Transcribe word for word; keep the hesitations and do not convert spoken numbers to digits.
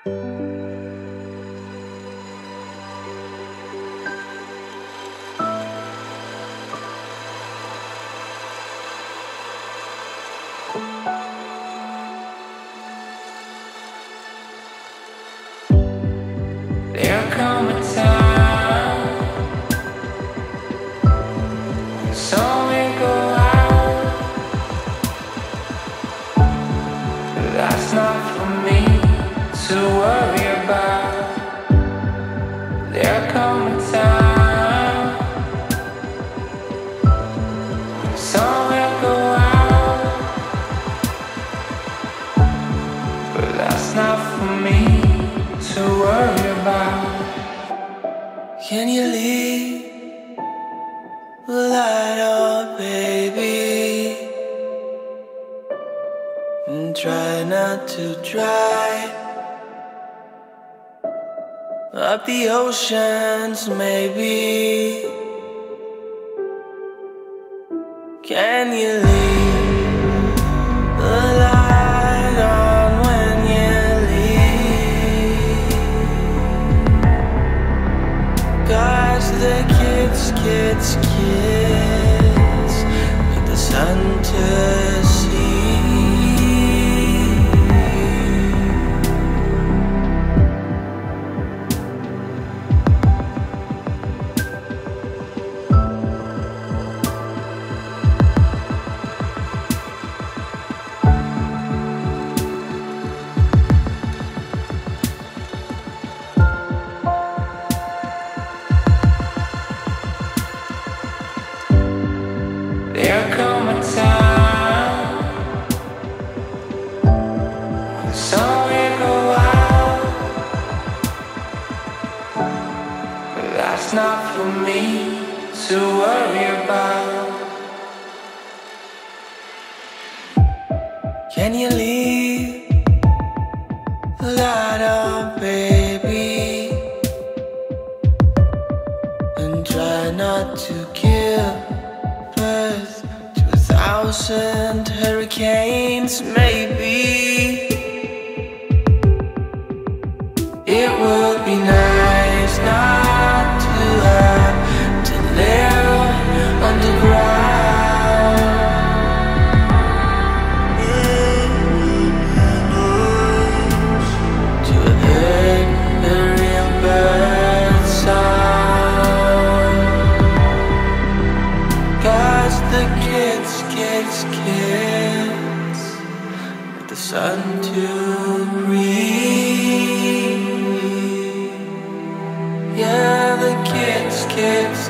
There'll come a time when sun will go out, but that's not for me to worry about. There'll come a time when sun will go out, but that's not for me to worry about. Can you leave the light on, baby? And try not to dry up the oceans, maybe. Can you leave the light on when you leave? 'Cause the kids, kids, kids need the sun to see. There'll come a time when the sun will go out, but that's not for me to worry about. Can you leave the light on, baby? And try not to give birth to a thousand hurricanes, maybe. It would be nice not to have to live underground. To hear the real bird song. 'Cause the kids, kids, kids need the sun to breathe. Yeah, the kids, kids,